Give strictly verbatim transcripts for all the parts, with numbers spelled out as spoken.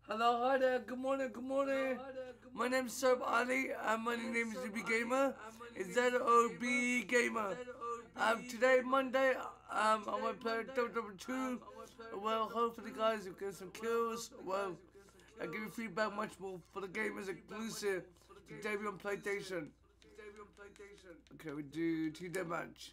Hello, hi there, good morning, good morning. My name's Serb Ali, and my name is Z B Gamer. It's Z O B Gamer. Um, today, Monday, um, I want to play Double Double Two. Well, hopefully, guys, you get some kills. Well, I give you feedback much more for the game is exclusive to debut on PlayStation. Okay, we do two day match.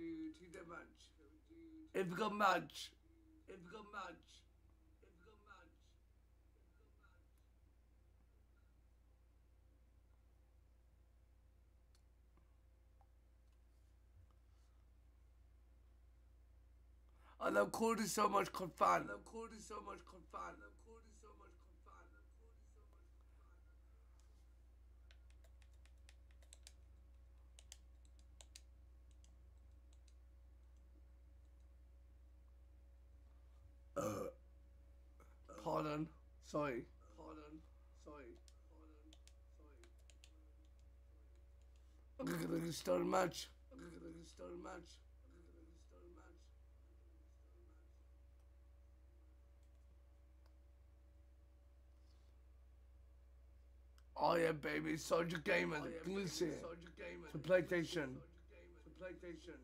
If we got match. I love Cordy so much, confan. I love Cordy so much, confan. I love Cordy so much, confan. Uh, pardon. Sorry. Pardon. Sorry. Pardon. Sorry. I'm gonna start a match. I'm gonna start a match. Oh yeah, baby, Soldier Gamer, the exclusive to PlayStation. To PlayStation.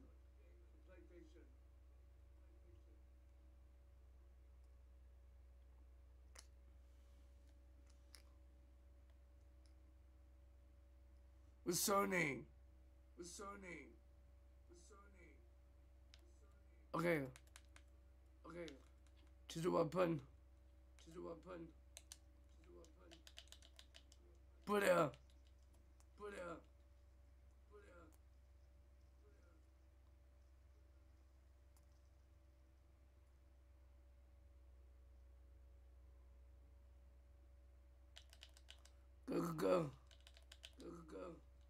With Sony. With Sony. With Sony. Okay. Okay. Choose a weapon. Choose a weapon. Choose a weapon. Put it up. Put it up. Put it up. Go, go, go. Go, go, go.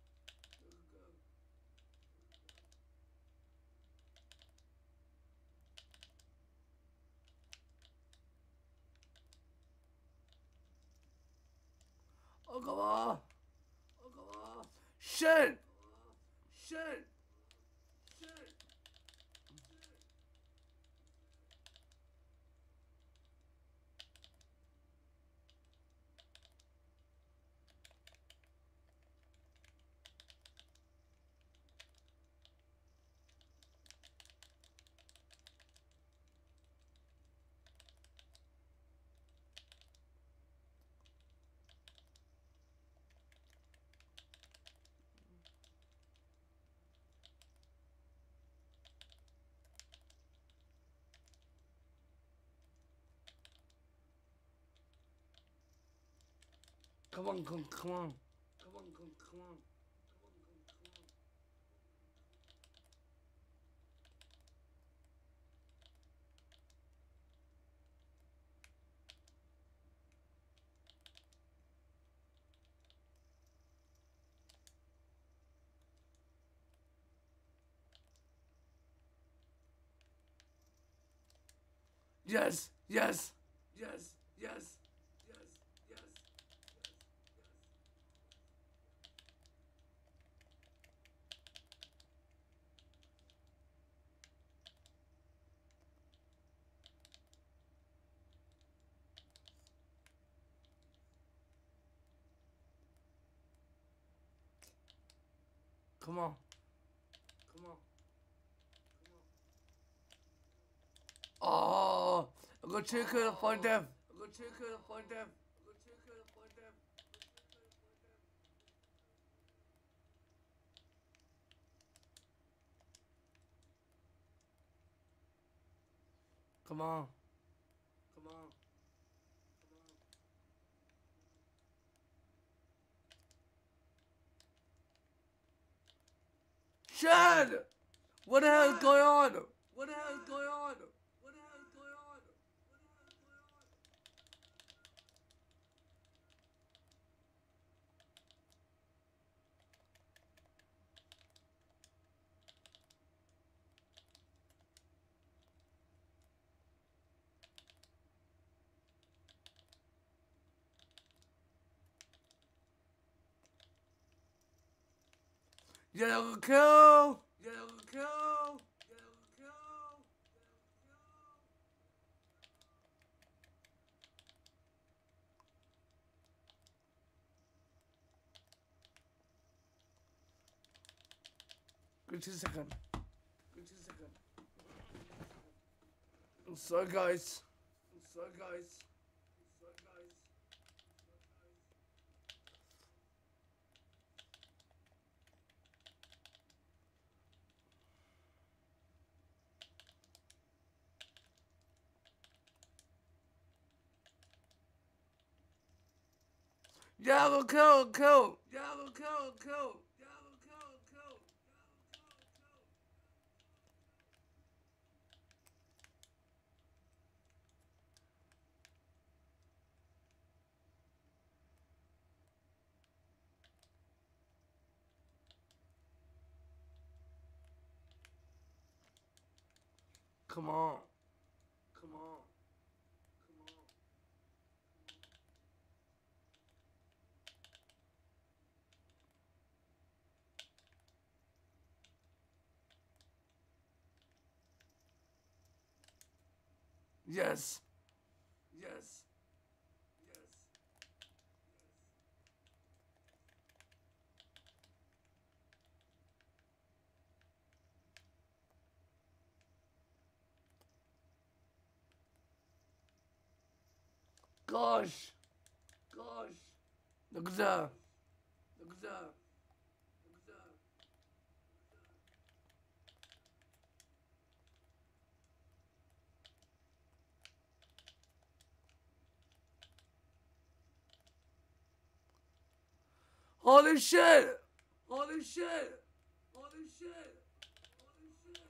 Oh, come on. Oh, come on. Shit. Shit. Shit. Come on, come, come on. Come on, come, come on. Yes, yes, yes, yes, yes, yes. Come on. Come on. Oh, I got check her for them. I got check her for them. I got check her for them. Come on. Come on. Chad! What the hell is going on? What the hell is going on? What the hell is going on? Yellow kill! Yellow kill! Yellow kill! Give me a second. Give me a second. So guys. So guys. So guys. Yeah, go kill, kill. Yeah, go kill, kill. Yeah, go kill, kill. Come on. Come on. Come on. Yes. Yes. Yes. Gosh. Gosh. Look at that. Look at that. Look at that. Holy shit! Holy shit! Holy shit! Holy shit!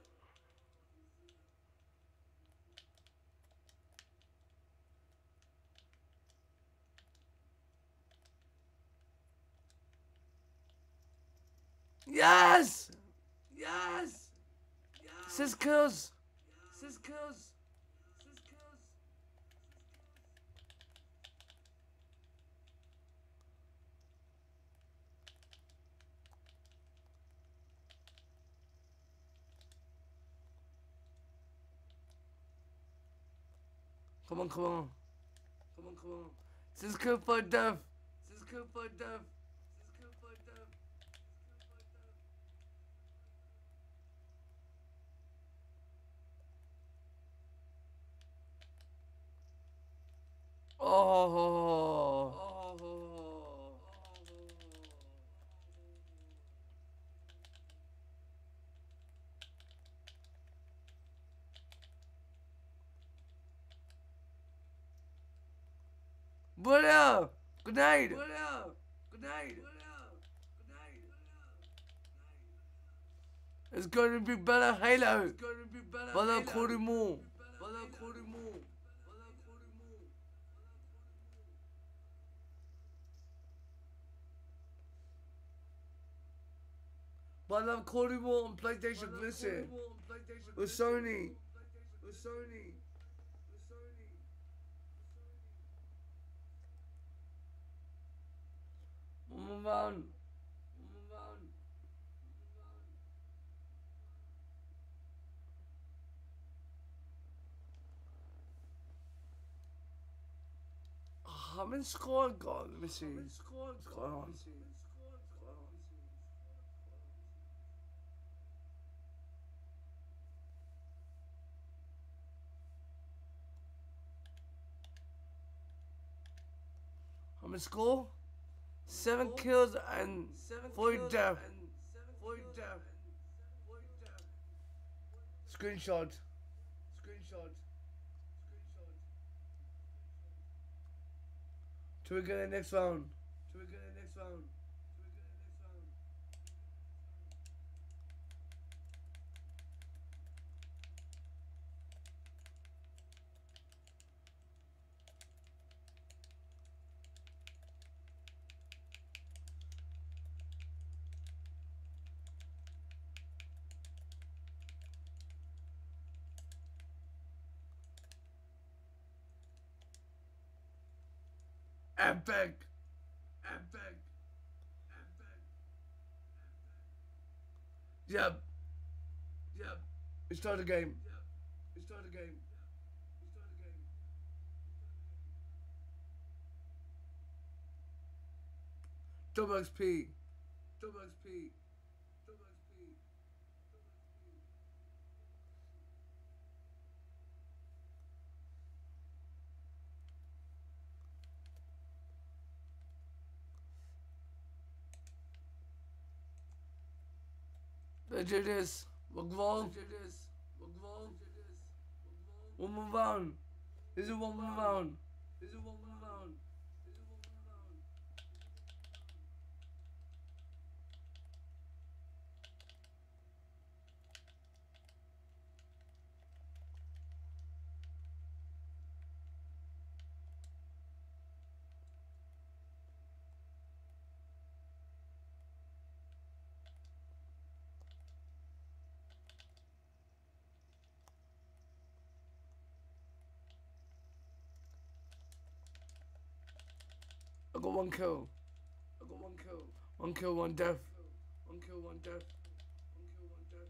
Yes! Yes! Yes! Six kills! Six kills! Six kills! Come on, come on. Come on, come on. Six kills for death. Six kills for death. Six kills for death. Oh. Oh. Buddha! Good night! Buddha! Good night! Good night! It's gonna be better Halo! It's gonna be better Halo! Bala Korimu! Bala Korimu! Bala Korimu! Bala Korimu on PlayStation Listen! With Sony! With Sony! Move on. Move on. How many score I got? Let me see. What's going on? How many score? Seven kills and four death. Four death. Screenshot. Screenshot. Screenshot. Till we get the next round. Till we get the next round. Till we get the next round. Epic. Epic. Epic. Yep. Yep. It's start the game. Yep. It's start the game. It's start the game. Double X P. Double X P. Double X P. Let's do this. We'll grow. We'll move on. This is what we'll move on. This is what we'll move on. I got one kill. I got one kill. One kill, one death. One kill, one death. One kill, one death.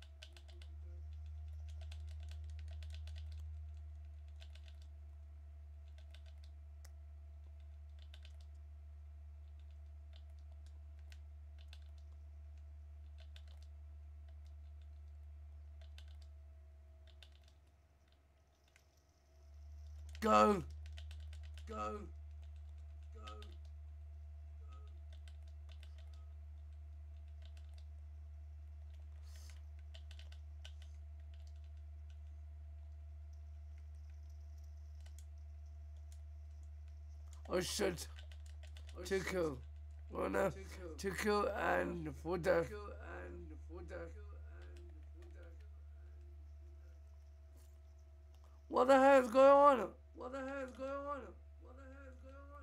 Go. Go. Oh shit. Oh, two shit. Kill. One uh, two kill. Two kill and four death. What the hell is going on? What the hell is going on? What the hell is going on?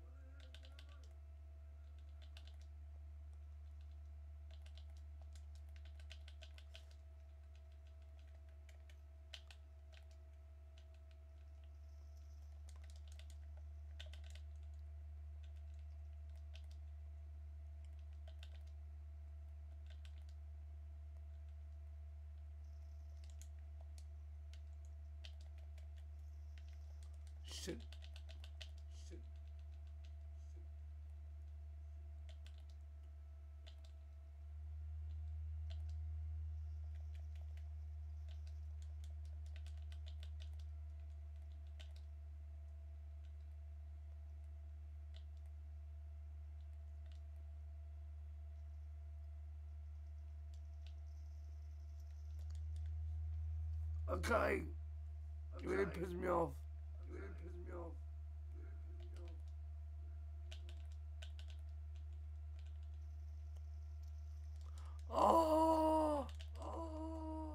Shit. Shit. Okay. You really pissed me off. You really pissed me off. Oh, oh, oh.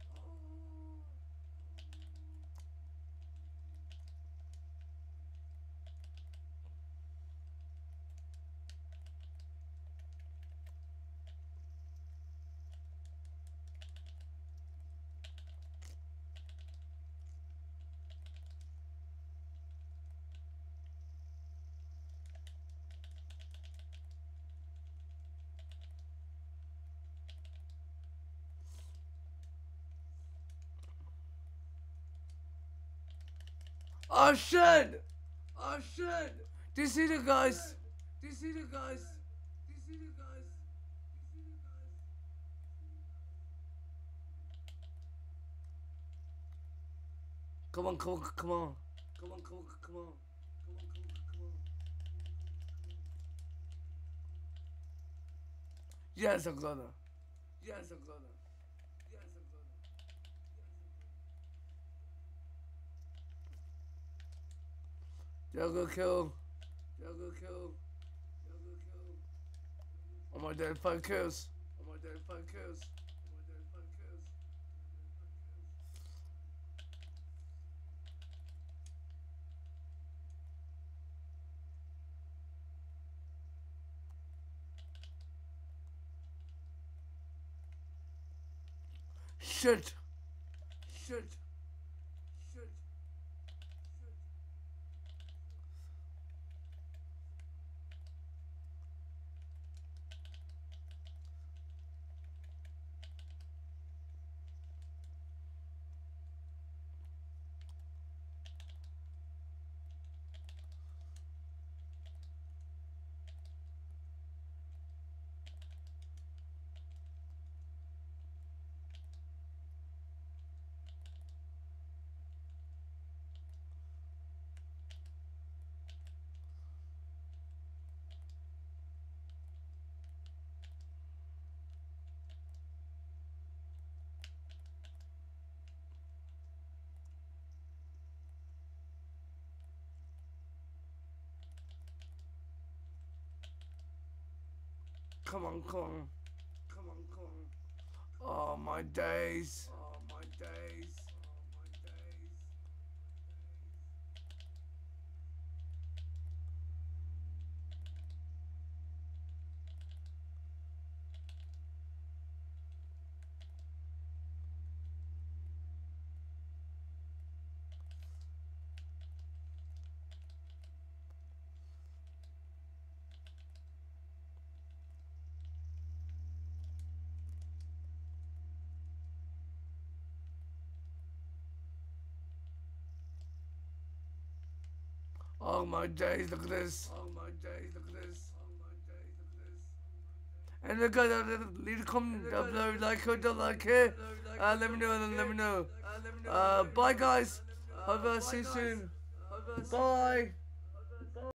Oh shit! Oh shit! Do you see the guys? Do you see the guys? Do you see the guys? Do you see the guys? Come on, come on, come on. Come on, come on, come on. Come on, come on, come on. Yes, I'm gonna. Yes, I'm gonna. Yes, I'm gonna. Juggle kill. Juggle kill. Juggle kill. Oh my dead five kills. Oh my dead five kills. Oh my dead five kills. Shit. Shit. Shit. Come on, come on. Come on, come on. Oh, my days. Oh, my days. Oh, my days. Oh my days, look at this. Oh my days, look at this. Oh my days, look at this. And look at that, leave a comment down below, like it, don't like it. Uh, let me know, and let me know. Uh, bye guys. Hope I see you soon. Bye.